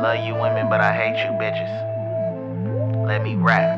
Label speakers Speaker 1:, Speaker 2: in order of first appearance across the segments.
Speaker 1: love you women, but I hate you bitches. Let me rap.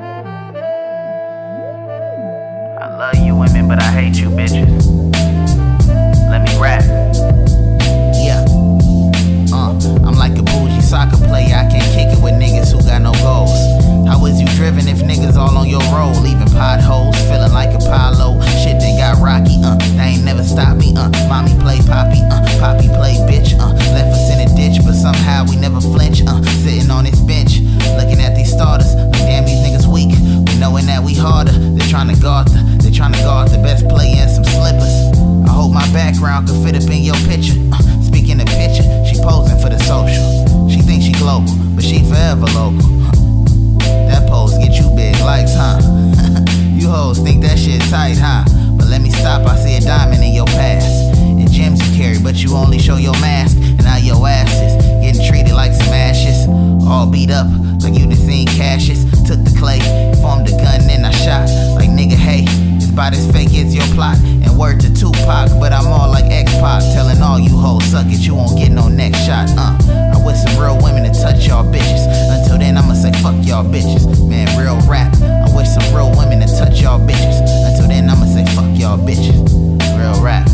Speaker 1: I love you women, but I hate you bitches. Let me rap.
Speaker 2: Yeah. I'm like a bougie soccer player. I can't kick it with niggas who got no goals. How was you driven if niggas all on your road? Leaving potholes, feeling like Apollo. Shit then got rocky, they ain't never stopped me, Mommy play Poppy, Poppy play bitch, left us in a ditch, but somehow we never flinch, sitting on this bench, looking at these starters, like damn these niggas weak, we knowing that we harder, they're trying to guard the best player in some slippers. I hope my background could fit up in your picture, speaking of picture, she posing for the social, she thinks she global, but she forever local. That pose get you big likes, huh? You hoes think that shit tight, huh? But let me stop, I see a diamond in your past. And gems you carry, but you only show your mask. And now your ass is getting treated like some ashes. All beat up, like you done seen Cassius. Took the clay, formed a gun, then I shot. Like nigga, hey, it's about as fake as your plot. And word to Tupac, but I'm all like X-Pac. Telling all you hoes, suck it, you won't get no next shot, I wish some real women to touch y'all bitches. Until then, I'ma say fuck y'all bitches. Man, real rap. I wish some real women to touch y'all bitches. Until then, I'ma say fuck y'all bitches. Real rap.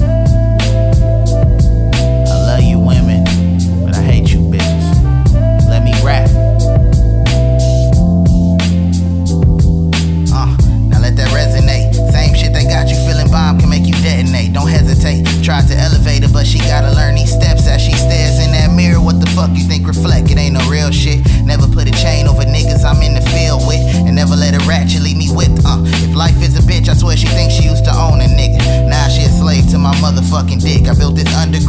Speaker 2: I love you women, but I hate you bitches. Let me rap. Now let that resonate. Same shit that got you feeling bomb can make you detonate. Don't hesitate. Tried to elevate her, but she gotta learn these steps as she stares in that mirror. What the fuck you think reflect? It ain't no real shit. Never put a chain over niggas I'm in the field with, and never let a ratchet leave me with. If life is a bitch, I swear she thinks she used to own a nigga. Now she a slave to my motherfucking dick. I built this underground